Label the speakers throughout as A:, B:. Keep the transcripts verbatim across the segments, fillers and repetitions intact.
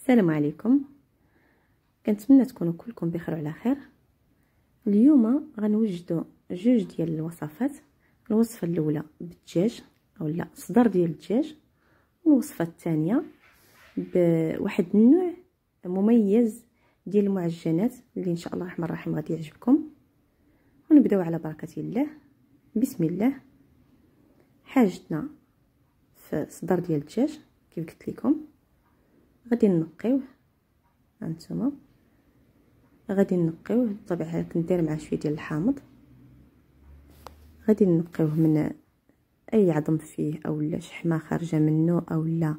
A: السلام عليكم. كنتمنى تكونوا كلكم بخير وعلى خير. اليوم غنوجدوا جوج ديال الوصفات. الوصفه الاولى بالدجاج اولا صدر ديال الدجاج، والوصفه الثانيه بواحد النوع مميز ديال المعجنات اللي ان شاء الله الرحمن الرحيم غادي يعجبكم. ونبداو على بركه الله. بسم الله. حاجتنا في صدر ديال الدجاج كيف قلت لكم، غادي نقيوه هانتوما، غادي نقيوه بالطبيعه كندير مع شويه ديال الحامض. غادي نقيوه من اي عظم فيه اولا شحمه خارجه منه اولا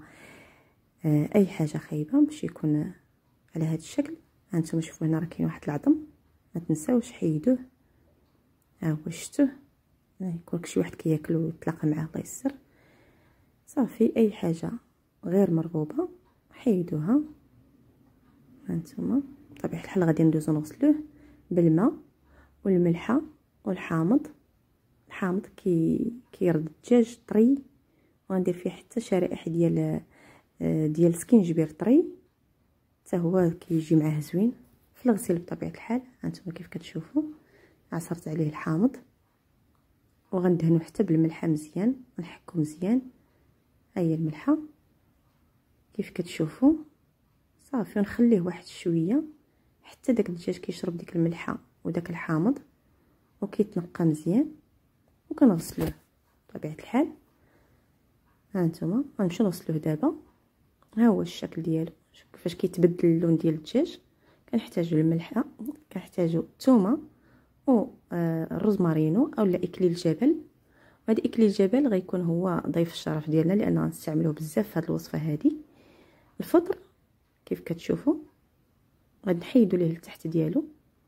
A: اي حاجه خايبه باش يكون على هذا الشكل. هانتوما شوفوا هنا راه كاين واحد العظم، ما تنساوش حيدوه. ها هو شفتوه، يكون شي واحد كياكل ويتلاقى معاه الله يسر. صافي اي حاجه غير مرغوبه حيدوها. هانتوما بطبيعه الحال غادي ندوزو نغسلوه بالماء والملحه والحامض. الحامض كي كيرد الدجاج طري، وغندير فيه حتى شرائح ديال ديال السكينجبير طري حتى هو كيجي معاه زوين في الغسيل بطبيعه الحال. هانتوما كيف كتشوفوا عصرت عليه الحامض وغندهنو حتى بالملحه مزيان، نحكو مزيان. ها هي الملحه كيف كتشوفوا. صافي ونخليه واحد شويه حتى داك الدجاج كيشرب ديك الملحه وداك الحامض وكيتنقى مزيان، وكنغسلوه بطبيعه الحال. ها نتوما غنمشيو نغسلوه دابا. ها هو الشكل ديالو، كيفاش كيتبدل اللون ديال الدجاج. كنحتاجو الملحه، كنحتاجو الثومه و الروزمارينو اولا اكليل الجبل. وهذا اكليل الجبل غيكون هو ضيف الشرف ديالنا لان غنستعملوه بزاف في هذه الوصفه هذه. الفطر كيف كتشوفوا غادي نحيدوا ليه التحت ديالو.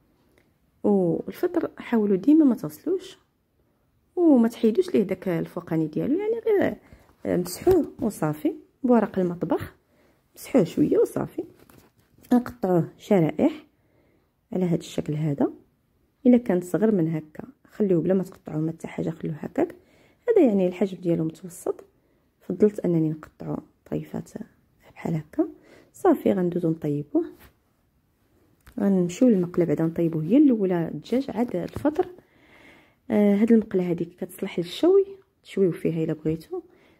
A: والفطر حاولوا ديما ما تغسلوش وما تحيدوش ليه داك الفوقاني ديالو، يعني غير مسحوه وصافي بورق المطبخ، مسحوه شويه وصافي. نقطعوه شرائح على هذا الشكل هذا. الا كان صغر من هكا خليوه بلا ما تقطعوه ما حتى حاجه، خلوه هكاك. هذا يعني الحجم ديالو متوسط. فضلت انني نقطعو طريفات بحال هكا. صافي غندوزو نطيبوه، غنمشيو للمقله بعدا نطيبوه. هي الاولى الدجاج عاد الفطر. آه هاد المقله هذه كتصلح للشوي، تشويو فيها الا بغيتو.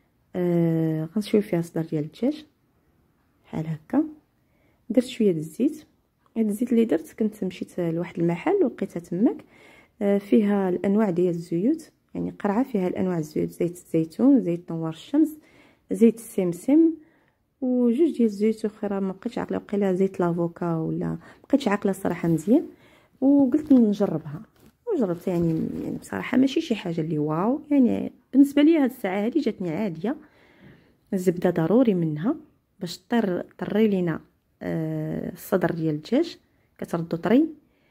A: آه غنشوي فيها صدر ديال الدجاج بحال هكا. درت شويه د الزيت. هاد الزيت اللي درت كنت مشيت لواحد المحل ولقيتها تماك. آه فيها الانواع ديال الزيوت، يعني قرعه فيها الانواع الزيوت، زيت الزيتون، زيت نوار الشمس، زيت السمسم، وجوج ديال الزيوت اخرى ما بقيتش عاقله، وقيله زيت لافوكا ولا ما بقيتش عاقله الصراحه مزيان. وقلت نجربها وجربت، يعني يعني بصراحه ماشي شي حاجه اللي واو، يعني بالنسبه لي هاد الساعه هذه جاتني عاديه. الزبده ضروري منها باش طير طري لينا آه الصدر ديال الدجاج كتردو طري.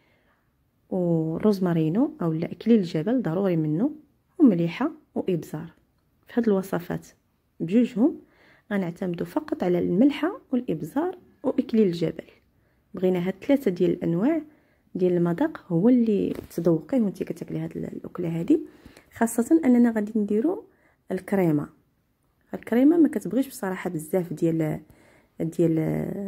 A: والروزمارينو اولا اكليل الجبل ضروري منه، ومليحه وابزار. في هاد الوصفات بجوجهم غنعتمدوا فقط على الملحه والابزار واكليل الجبل. بغينا هاد ثلاثه ديال الانواع ديال المذاق هو اللي تذوقيه وانت كتاكلي هاد الاكله هذه. خاصه اننا غادي نديرو الكريمه. الكريمه ما كتبغيش بصراحه بزاف ديال ديال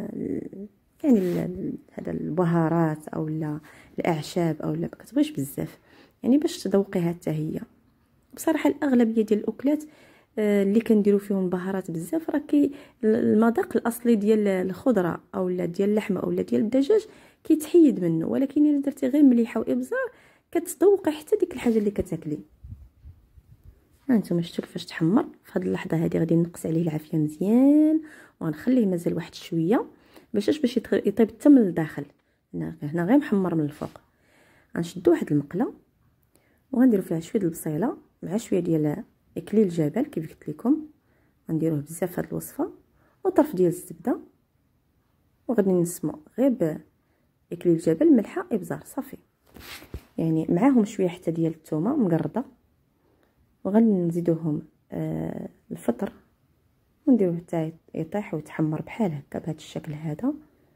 A: يعني هذا البهارات اولا الاعشاب اولا ما كتبغيش بزاف، يعني باش تذوقيها حتى هي. بصراحه الاغلبيه ديال الاكلات اللي كنديروا فيهم بهارات بزاف راه كي المذاق الاصلي ديال الخضره اولا ديال اللحمه اولا ديال الدجاج كيتحيد منه. ولكن الا درتي غير مليحه وابزار كتذوقي حتى ديك الحاجه اللي كتاكلي. ها انتم شفتوا كيفاش تحمر. في هذه اللحظه هذه غادي نقص عليه العافيه مزيان وغنخليه مازال واحد شويه باش باش يطيب حتى من الداخل. هنا غير محمر من الفوق. غنشدو واحد المقله وغنديروا فيها شويه البصيله مع شويه ديال اكليل الجبل كيف قلت لكم. غنديروه بزاف في هذه الوصفه، وطرف ديال الزبده، وغادي نسمو غير باكليل الجبل ملحه ابزار صافي. يعني معاهم شويه حتى ديال الثومه مقرده، وغنزيدوهم آه الفطر ونديروه حتى يطيح ويتحمر بحال هكا بهذا الشكل هذا.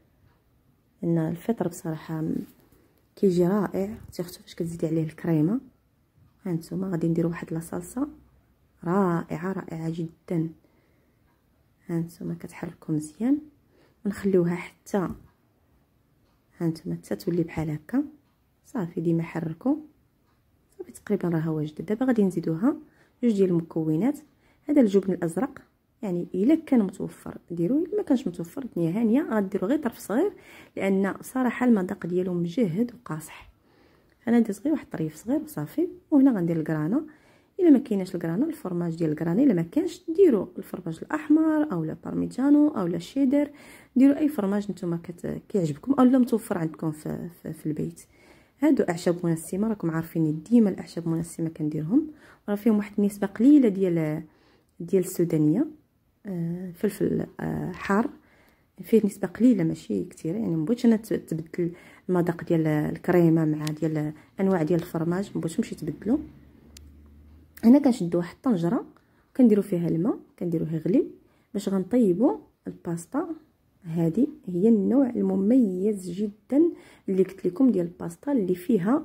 A: ان الفطر بصراحه كيجي رائع، تيختو فاش كتزيدي عليه الكريمه. هانتوما غادي نديرو واحد لاصلصه رائعه رائعه جدا. هانتوما كتحركوا مزيان ونخليوها حتى هانتوما حتى تولي بحال هكا. صافي ديما حركوا. صافي تقريبا راها واجده. دابا غادي نزيدوها جوج ديال المكونات. هذا الجبن الازرق يعني الا كان متوفر ديروه، الا ما كانش متوفر الدنيا هانيه غديروا غير طرف صغير، لان بصراحه المذاق ديالو مجهد وقاصح. انا درت غير واحد الطريف صغير وصافي. وهنا غندير الكرانا. الا ما كايناش الكرانا الفرماج ديال الكرانا، الا ما كانش ديروا الفرماج الاحمر اولا بارميجانو اولا شيدر، ديروا اي فرماج نتوما كيعجبكم اولا متوفر عندكم في, في, في البيت. هادو اعشاب منسمه، راكم عارفين ديما الاعشاب المنسمه كنديرهم، راه فيهم واحد النسبه قليله ديال ديال السودانيه. آه فلفل آه حار فيه نسبه قليله ماشي كثيره، يعني مبغيتش انا تبدل المذاق ديال الكريمه مع ديال انواع ديال الفرماج، مبغيتهمش يتبدلوا. هنا كنشدو واحد الطنجره كنديروا فيها الماء، كنديروه يغلي باش غنطيبوا الباستا. هذه هي النوع المميز جدا اللي قلت لكم ديال الباستا اللي فيها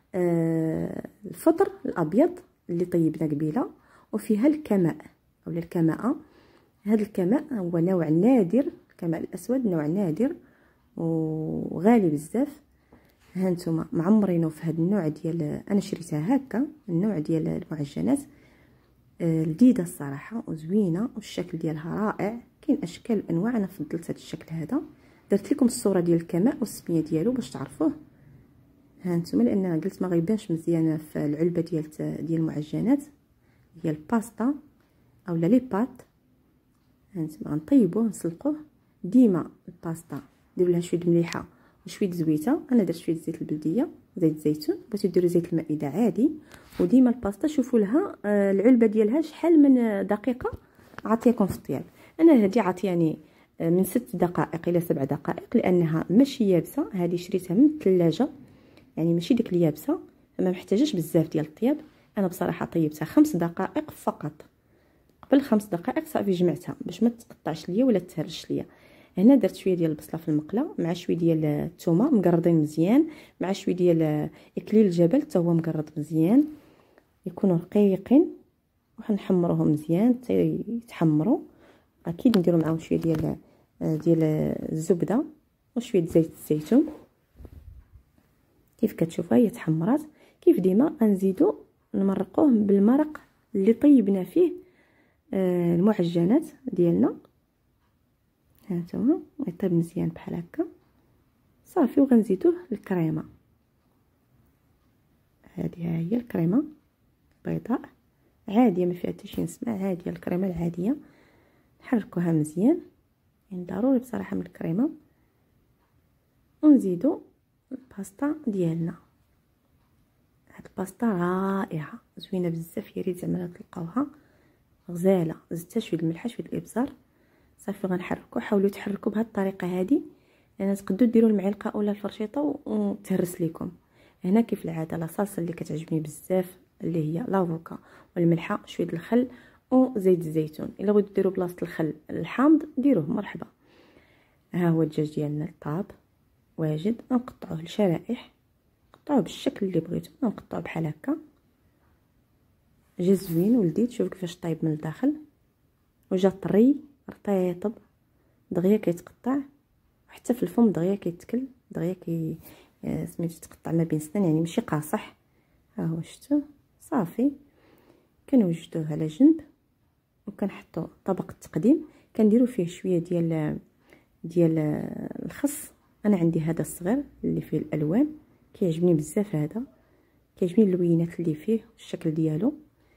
A: آه الفطر الابيض اللي طيبنا قبيله، وفيها الكماء اولا الكماءه. هذا الكماء هو نوع نادر، الكماء الاسود نوع نادر وغالي بزاف. ها نتوما معمرينو في هذا النوع ديال، انا شريتها هكا النوع ديال المعجنات. آه لذيذه الصراحه وزوينه والشكل ديالها رائع. كاين اشكال وانواع، انا فضلت هذا الشكل هذا. درت لكم الصوره ديال الكماء والسميه ديالو باش تعرفوه. ها نتوما لان قلت ما غيبانش مزيان في العلبه ديال ديال المعجنات ديال الباستا اولا لي بات. ها نتوما غنطيبوه نسلقوه. ديما الباستا ديروا لها شويه مليحه وشويه زويته. انا درت شويه زيت البلديه زيت الزيتون، بغيتو ديروا زيت المائده عادي. وديما الباستا شوفوا لها آه العلبه ديالها شحال من دقيقه عطيكم في الطياب. انا هذه عطياني آه من ست دقائق الى سبع دقائق لانها ماشي يابسه. هذه شريتها من الثلاجه يعني ماشي ديك اليابسه، ما محتاجاش بزاف ديال الطياب. انا بصراحه طيبتها خمس دقائق فقط. قبل خمس دقائق صافي جمعتها باش ما تقطعش ليا ولا تهرش ليا. هنا درت شويه ديال البصله في المقله مع شويه ديال الثومه مقرضين مزيان مع شويه ديال اكليل الجبل حتى هو مقرض مزيان، يكونوا رقيقين وحنحمروهم مزيان حتى يتحمروا. اكيد نديروا معاهم شويه ديال ديال الزبده وشويه زيت الزيتون. كيف كتشوفوا هي تحمرات. كيف ديما غنزيدوا نمرقوه بالمرق اللي طيبنا فيه المعجنات ديالنا. هانتوما يطيب مزيان بحال هكا صافي. وغنزيدوه الكريمه. هذه هي الكريمه البيضاء عاديه ما فيها حتى شي نسمه، عاديه الكريمه العاديه. نحركوها مزيان يعني ضروري بصراحه من الكريمه. ونزيدو الباستا ديالنا. هاد الباستا رائعه زوينه بزاف، يا ريت زعما تلقاوها غزاله. زدت شويه الملح شويه الابزار صافي. غنحركو. حاولوا تحركوا بهذه الطريقه هذه لان تقدروا ديروا المعلقه اولا الفرشيطه وتهرس لكم. هنا كيف العاده لاصالصه اللي كتعجبني بزاف اللي هي لافوكا والملحه شويه الخل وزيت الزيتون. الا بغيتوا ديروا بلاصه الخل الحامض ديروه مرحبا. ها هو الدجاج ديالنا الطاب واجد. نقطعوه لشرائح، قطعوه بالشكل اللي بغيتو. نقطعوه بحال هكا جا زوين ولذيذ. شوفوا كيفاش طايب من الداخل وجا طري رطيطب دغيا كيتقطع، وحتى في الفم دغيا كيتكل دغيا كي سميتو تقطع ما بين سنان يعني ماشي قاصح. ها هو شفتوا صافي. كنوجدوه على جنب وكنحطوا طبق التقديم. كنديروا فيه شويه ديال ديال الخس. انا عندي هذا الصغير اللي فيه الالوان كيعجبني بزاف. هذا كيعجبني اللوينات اللي فيه والشكل ديالو.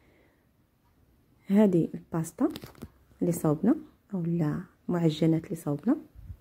A: هذه الباستا اللي صاوبنا اولا معجنات اللي صاوبنا.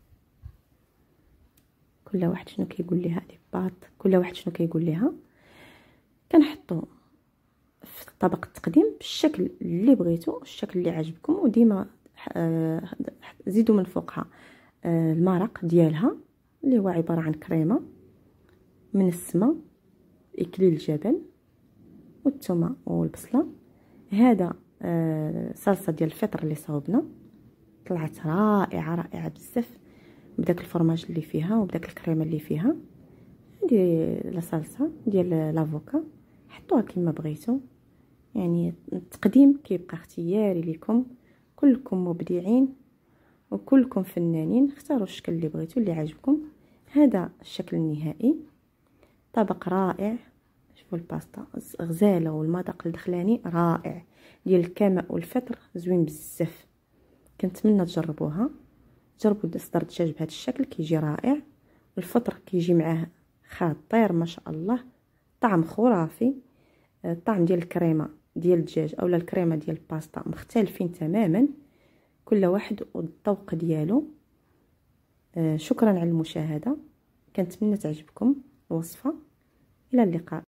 A: كل واحد شنو كيقول ليها هذه بات، كل واحد شنو كيقول ليها. كنحطوا في طبق التقديم بالشكل اللي بغيتو الشكل اللي عجبكم. وديما زيدوا من فوقها المرق ديالها اللي هو عباره عن كريمه من السما اكليل الجبل والثومه والبصله. هذا صلصه ديال الفطر اللي صاوبنا طلعت رائعه رائعه بزاف بداك الفرماج اللي فيها وبداك الكريمه اللي فيها. هذه لا صلصه ديال لافوكا حطوها كما بغيتو يعني. التقديم كيبقى اختياري لكم، كلكم مبدعين وكلكم فنانين، اختاروا الشكل اللي بغيتوا اللي عجبكم. هذا الشكل النهائي، طبق رائع. شوفوا الباستا غزاله والمذاق الدخلاني رائع ديال الكماء والفطر، زوين بزاف. كنتمنى تجربوها. جربوا صدر الدجاج بهذا الشكل كيجي رائع، الفطر كيجي معاه خطير ما شاء الله، طعم خرافي. الطعم ديال الكريمه ديال الدجاج اولا الكريمه ديال الباستا مختلفين تماما، كل واحد والذوق ديالو. شكرا على المشاهده، كنتمنى تعجبكم الوصفه. الى اللقاء.